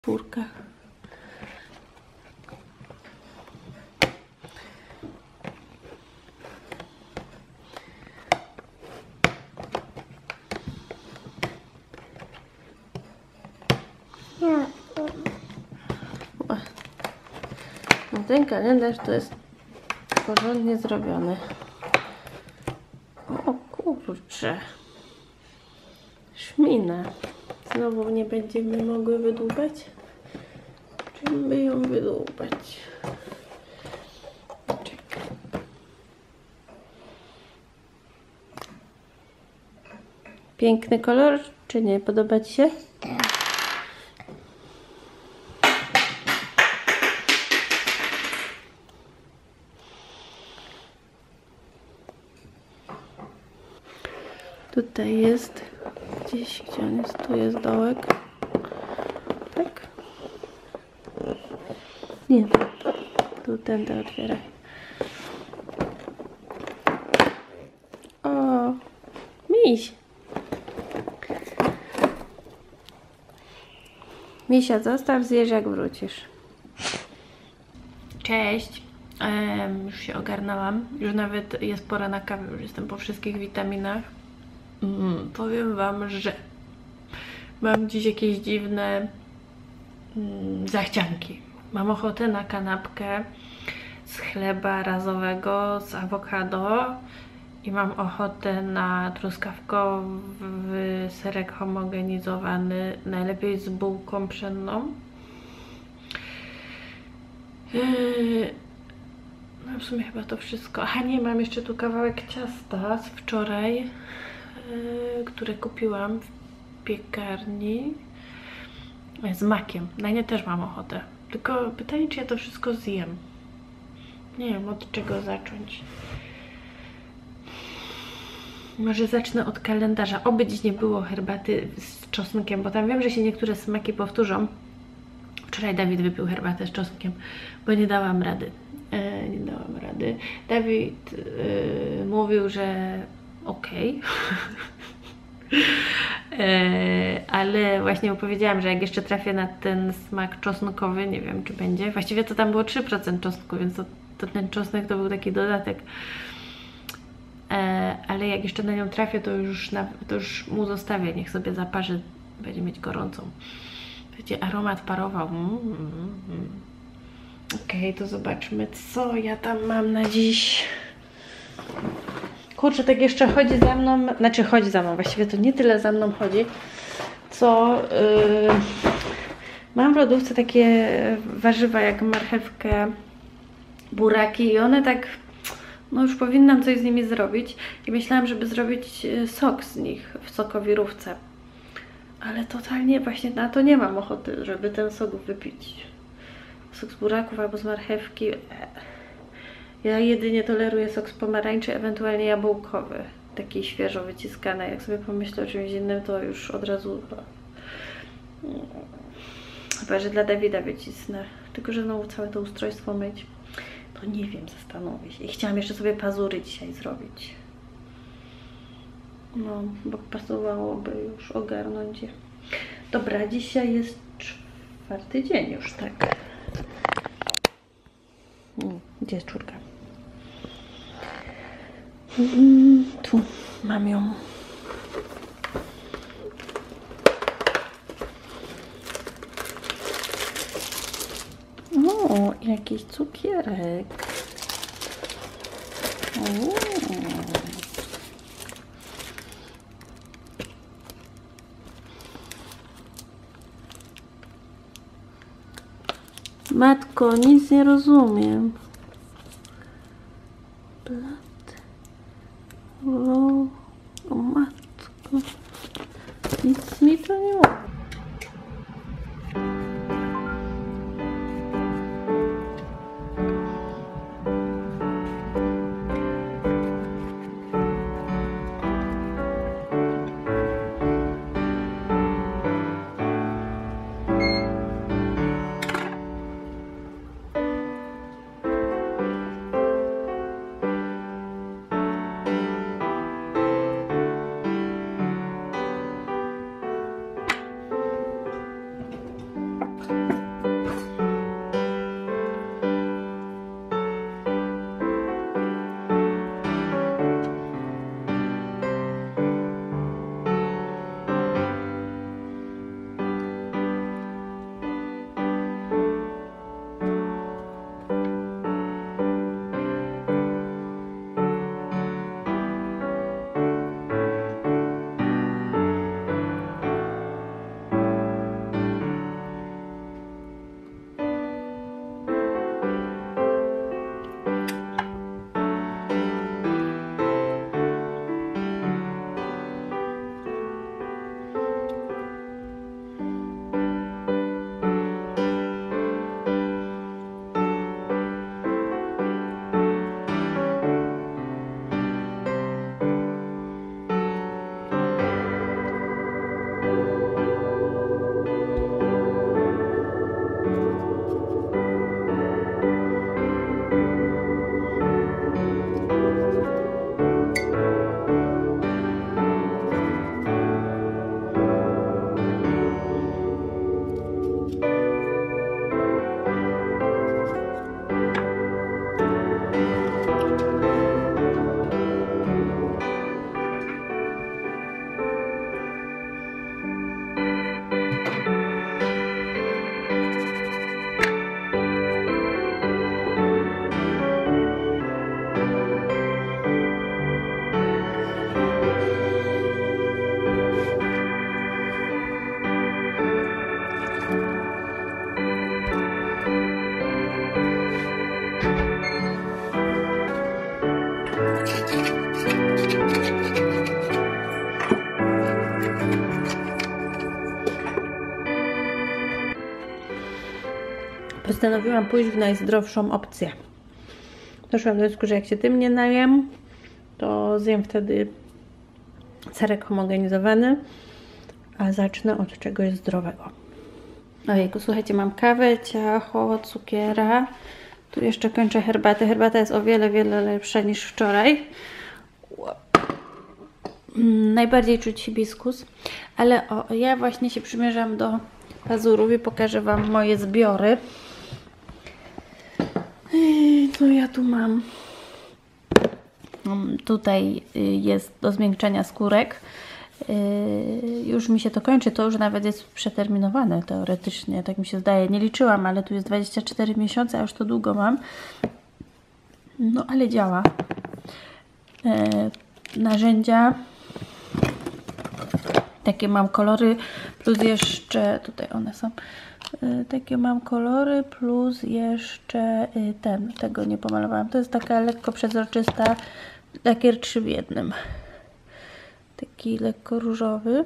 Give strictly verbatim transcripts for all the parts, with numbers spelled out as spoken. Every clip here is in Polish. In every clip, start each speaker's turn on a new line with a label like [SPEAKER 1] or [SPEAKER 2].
[SPEAKER 1] Czwórka. No ten kalendarz to jest porządnie zrobiony. O kurczę. Szmina. Znowu nie będziemy mogły wydłubać? Czym by ją wydłubać? Czekaj. Piękny kolor, czy nie? Podoba Ci się? Tutaj jest gdzieś, gdzie on jest? Tu jest dołek. Tak? Nie. Tu tędy otwieraj. O! Miś! Misia, zostaw, zjesz jak wrócisz. Cześć! Ehm, już się ogarnęłam. Już nawet jest pora na kawę. Już jestem po wszystkich witaminach. Mm, powiem Wam, że mam dziś jakieś dziwne mm, zachcianki. Mam ochotę na kanapkę z chleba razowego z awokado i mam ochotę na truskawkowy serek homogenizowany, najlepiej z bułką pszenną. Yy, no w sumie chyba to wszystko. Aha, nie, mam jeszcze tu kawałek ciasta z wczoraj, yy, które kupiłam w piekarni z makiem. Na nie też mam ochotę. Tylko pytanie, czy ja to wszystko zjem. Nie wiem, od czego zacząć. Może zacznę od kalendarza. Oby dziś nie było herbaty z czosnkiem, bo tam wiem, że się niektóre smaki powtórzą. Wczoraj Dawid wypił herbatę z czosnkiem, bo nie dałam rady. E, nie dałam rady. Dawid e, mówił, że okej. Okay. e, ale właśnie powiedziałam, że jak jeszcze trafię na ten smak czosnkowy, nie wiem, czy będzie. Właściwie to tam było trzy procent czosnku, więc to, to ten czosnek to był taki dodatek. E, ale jak jeszcze na nią trafię, to już, na, to już mu zostawię. Niech sobie zaparzy, będzie mieć gorącą. Będzie aromat parował. Mm, mm, mm. Okej, okay, to zobaczmy, co ja tam mam na dziś. Kurczę, tak jeszcze chodzi za mną, znaczy chodzi za mną, właściwie to nie tyle za mną chodzi, co yy, mam w lodówce takie warzywa jak marchewkę, buraki i one tak, no już powinnam coś z nimi zrobić i myślałam, żeby zrobić sok z nich w sokowirówce. Ale totalnie właśnie na to nie mam ochoty, żeby ten sok wypić. Sok z buraków albo z marchewki. Ja jedynie toleruję sok z pomarańczy, ewentualnie jabłkowy. Taki świeżo wyciskany. Jak sobie pomyślę o czymś innym, to już od razu... Chyba, że dla Dawida wycisnę. Tylko, że znowu całe to ustrojstwo myć. To nie wiem, zastanowię się. I chciałam jeszcze sobie pazury dzisiaj zrobić. No, bo pasowałoby już ogarnąć je. Dobra, dzisiaj jest czwarty dzień już, tak. Hmm, gdzie jest czwórka? Mm, tu mam ją. O, jakiś cukierek. O. Matko, nic nie rozumiem. Blat. O, o matko. Nic mi to nie mówi. postanowiłam pójść w najzdrowszą opcję. Doszłam do wniosku, że jak się tym nie najem, to zjem wtedy serek homogenizowany, a zacznę od czegoś zdrowego. Ojejku, słuchajcie, mam kawę, ciacho, cukiera. Tu jeszcze kończę herbatę. Herbata jest o wiele, wiele lepsza niż wczoraj. Najbardziej czuć hibiskus. Ale o, ja właśnie się przymierzam do pazurów i pokażę Wam moje zbiory. I co ja tu mam? Tutaj jest do zmiękczenia skórek. Już mi się to kończy, to już nawet jest przeterminowane teoretycznie, tak mi się zdaje. Nie liczyłam, ale tu jest dwadzieścia cztery miesiące, a już to długo mam. No ale działa. Narzędzia. Takie mam kolory, plus jeszcze, tutaj one są. Takie mam kolory, plus jeszcze ten, tego nie pomalowałam. To jest taka lekko przezroczysta lakier trzy w jednym. Taki lekko różowy.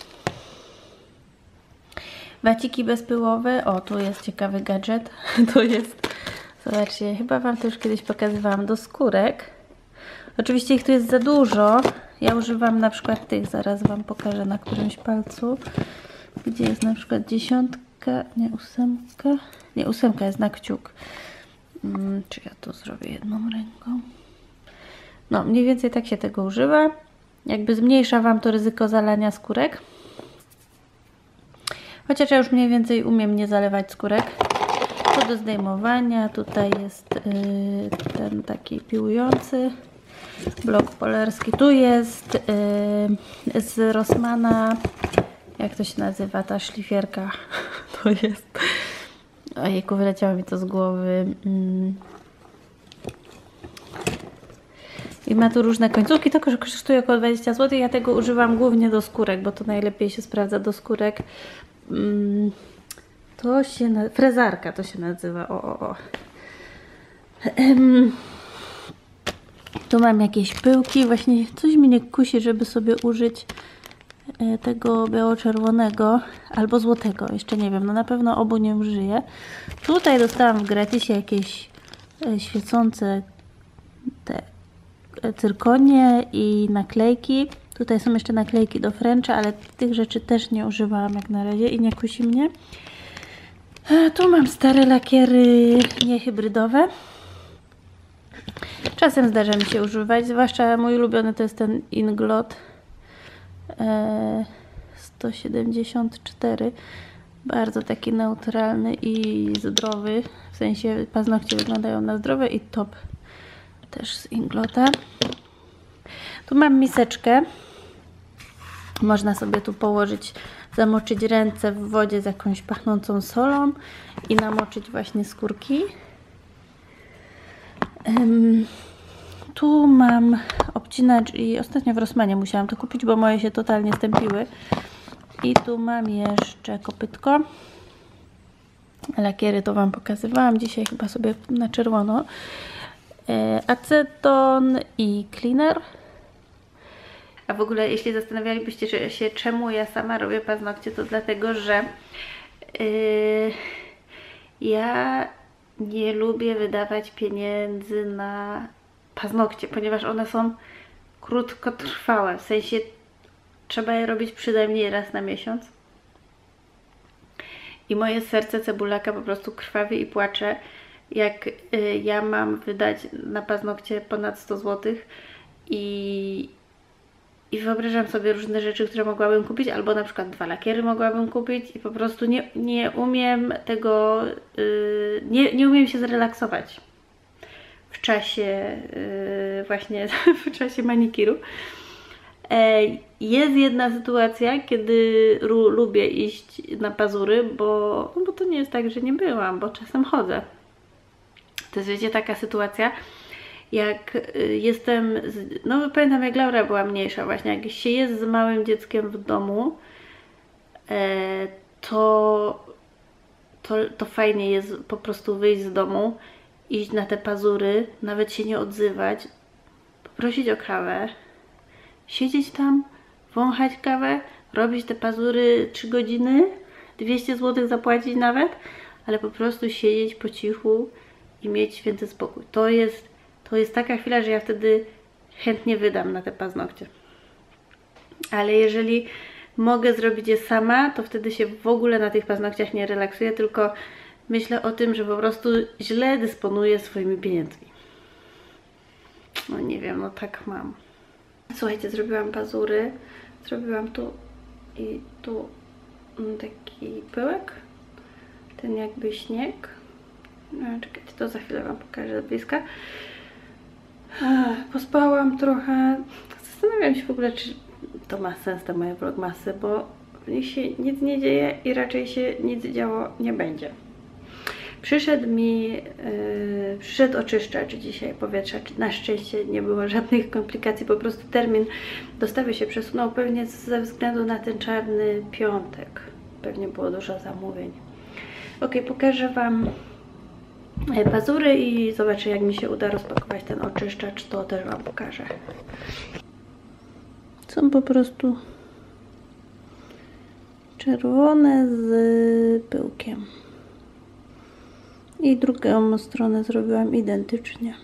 [SPEAKER 1] Waciki bezpyłowe. O, tu jest ciekawy gadżet. To jest, zobaczcie, chyba Wam to już kiedyś pokazywałam, do skórek. Oczywiście ich tu jest za dużo. Ja używam na przykład tych, zaraz Wam pokażę na którymś palcu. Gdzie jest na przykład dziesiątka, nie ósemka. Nie, ósemka jest na kciuk. Hmm, czy ja to zrobię jedną ręką? No, mniej więcej tak się tego używa. Jakby zmniejsza Wam to ryzyko zalania skórek. Chociaż ja już mniej więcej umiem nie zalewać skórek. To do zdejmowania. Tutaj jest yy, ten taki piłujący blok polerski. Tu jest yy, z Rossmana, jak to się nazywa, ta szlifierka. To jest... Ojejku, wyleciało mi to z głowy. Yy. I ma tu różne końcówki, to kosztuje około dwadzieścia złotych. Ja tego używam głównie do skórek, bo to najlepiej się sprawdza do skórek. To się na... frezarka to się nazywa. O, o, o. Tu mam jakieś pyłki. Właśnie coś mi nie kusi, żeby sobie użyć tego biało-czerwonego albo złotego. Jeszcze nie wiem, no na pewno obu nie użyję. Tutaj dostałam w gratisie jakieś świecące te cyrkonie i naklejki. Tutaj są jeszcze naklejki do Frencha, ale tych rzeczy też nie używałam jak na razie i nie kusi mnie. A tu mam stare lakiery niehybrydowe. Czasem zdarza mi się używać, zwłaszcza mój ulubiony to jest ten Inglot sto siedemdziesiąt cztery. Bardzo taki neutralny i zdrowy. W sensie paznokcie wyglądają na zdrowe i top. Też z Inglota. Tu mam miseczkę. Można sobie tu położyć, zamoczyć ręce w wodzie z jakąś pachnącą solą i namoczyć właśnie skórki. Um, tu mam obcinacz i ostatnio w Rossmanie musiałam to kupić, bo moje się totalnie stępiły. I tu mam jeszcze kopytko. Lakiery to Wam pokazywałam. Dzisiaj chyba sobie na czerwono. Aceton i cleaner. A w ogóle jeśli zastanawialibyście się, czemu ja sama robię paznokcie, to dlatego, że yy, ja nie lubię wydawać pieniędzy na paznokcie, ponieważ one są krótkotrwałe, w sensie trzeba je robić przynajmniej raz na miesiąc i moje serce cebulaka po prostu krwawi i płacze, jak y, ja mam wydać na paznokcie ponad sto złotych i, i wyobrażam sobie różne rzeczy, które mogłabym kupić, albo na przykład dwa lakiery mogłabym kupić i po prostu nie, nie umiem tego, y, nie, nie umiem się zrelaksować w czasie y, właśnie w czasie manikiru. E, jest jedna sytuacja, kiedy lubię iść na pazury, bo, no bo to nie jest tak, że nie byłam, bo czasem chodzę. To jest, wiecie, taka sytuacja, jak jestem, z, no pamiętam jak Laura była mniejsza właśnie, jak się jest z małym dzieckiem w domu, e, to, to, to fajnie jest po prostu wyjść z domu, iść na te pazury, nawet się nie odzywać, poprosić o kawę, siedzieć tam, wąchać kawę, robić te pazury trzy godziny, dwieście złotych zapłacić nawet, ale po prostu siedzieć po cichu i mieć święty spokój. To jest, to jest taka chwila, że ja wtedy chętnie wydam na te paznokcie. Ale jeżeli mogę zrobić je sama, to wtedy się w ogóle na tych paznokciach nie relaksuję, tylko myślę o tym, że po prostu źle dysponuję swoimi pieniędzmi. No nie wiem, no tak mam. Słuchajcie, zrobiłam pazury. Zrobiłam tu i tu taki pyłek. Ten jakby śnieg. No, czekajcie, to za chwilę Wam pokażę z bliska. Pospałam trochę. Zastanawiam się w ogóle, czy to ma sens, te moje vlogmasy, bo w nich się nic nie dzieje i raczej się nic działo nie będzie. Przyszedł mi, yy, przyszedł oczyszczacz dzisiaj powietrza, na szczęście nie było żadnych komplikacji, po prostu termin dostawy się przesunął, pewnie ze względu na ten czarny piątek. Pewnie było dużo zamówień. Ok, pokażę Wam pazury i zobaczę, jak mi się uda rozpakować ten oczyszczacz, to też Wam pokażę. Są po prostu czerwone z pyłkiem. I drugą stronę zrobiłam identycznie.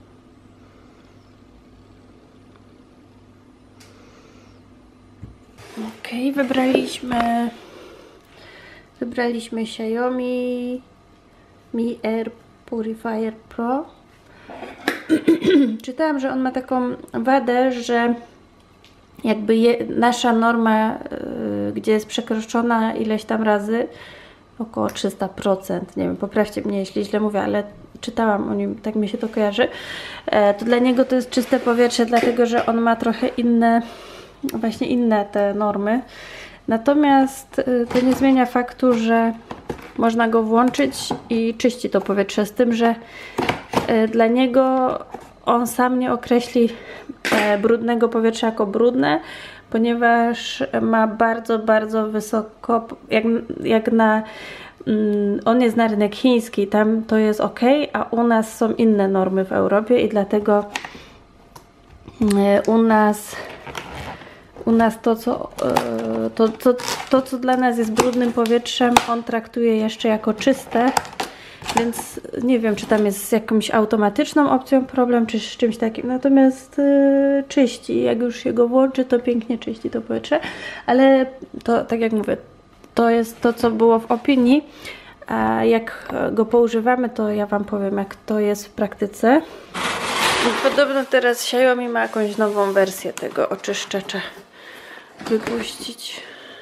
[SPEAKER 1] Ok, wybraliśmy wybraliśmy Xiaomi Mi Air Purifier Pro. Czytałam, że on ma taką wadę, że jakby je, nasza norma, yy, gdzie jest przekroczona ileś tam razy, około trzysta procent, nie wiem, poprawcie mnie, jeśli źle mówię, ale czytałam o nim, tak mi się to kojarzy, e, to dla niego to jest czyste powietrze, dlatego że on ma trochę inne, właśnie inne te normy. Natomiast y, to nie zmienia faktu, że można go włączyć i czyści to powietrze, z tym, że y, dla niego on sam nie określi e, brudnego powietrza jako brudne, ponieważ ma bardzo, bardzo wysoko, jak, jak na, um, on jest na rynek chiński, tam to jest ok, a u nas są inne normy w Europie i dlatego y, u nas u nas to co, y, to, to, to, co dla nas jest brudnym powietrzem, on traktuje jeszcze jako czyste, więc nie wiem, czy tam jest z jakąś automatyczną opcją problem, czy z czymś takim, natomiast yy, czyści, jak już się go włączy, to pięknie czyści to powietrze, ale to, tak jak mówię, to jest to, co było w opinii, a jak go poużywamy, to ja Wam powiem, jak to jest w praktyce. Podobno teraz Xiaomi ma jakąś nową wersję tego oczyszczacza wypuścić.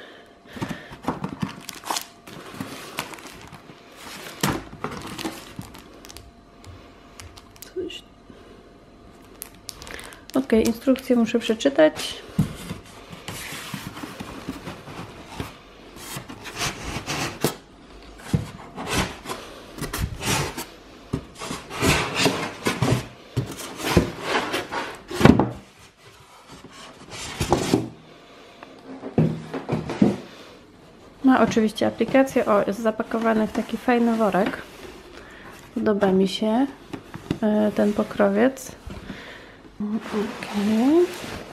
[SPEAKER 1] Ok, instrukcję muszę przeczytać. Ma oczywiście aplikację. O, jest zapakowany w taki fajny worek. Podoba mi się ten pokrowiec. Okay.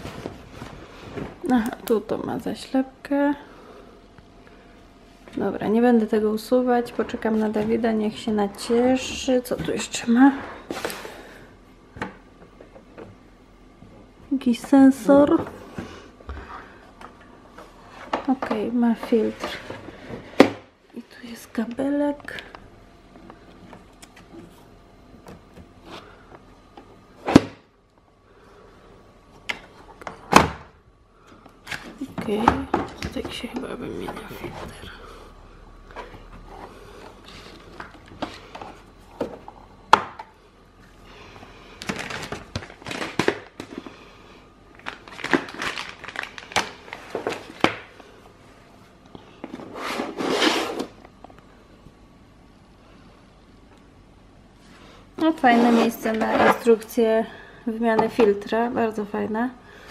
[SPEAKER 1] Aha, tu to ma zaślepkę. Dobra, nie będę tego usuwać. Poczekam na Dawida, niech się nacieszy. Co tu jeszcze ma? Jakiś sensor. Ok, ma filtr. I tu jest kabelek. Ok, tak się chyba wymienia filtr. No, fajne miejsce na instrukcję wymiany filtra, bardzo fajne.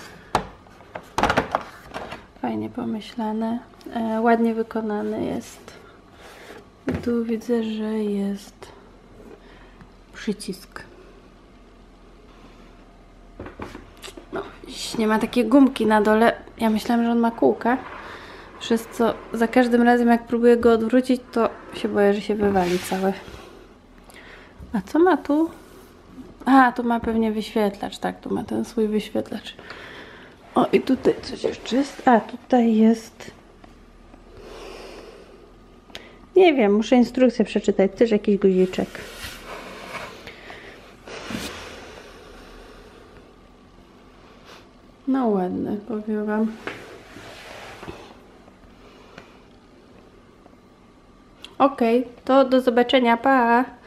[SPEAKER 1] Fajnie pomyślane, e, ładnie wykonany jest. I tu widzę, że jest przycisk. No, nie ma takiej gumki na dole. Ja myślałam, że on ma kółka. Przez co za każdym razem jak próbuję go odwrócić, to się boję, że się wywali całe. A co ma tu? A, tu ma pewnie wyświetlacz, tak, tu ma ten swój wyświetlacz. O, i tutaj coś jeszcze jest. A, tutaj jest... Nie wiem, muszę instrukcję przeczytać. Też jakiś guziczek. No ładne, powiem wam. Okej, to do zobaczenia, pa!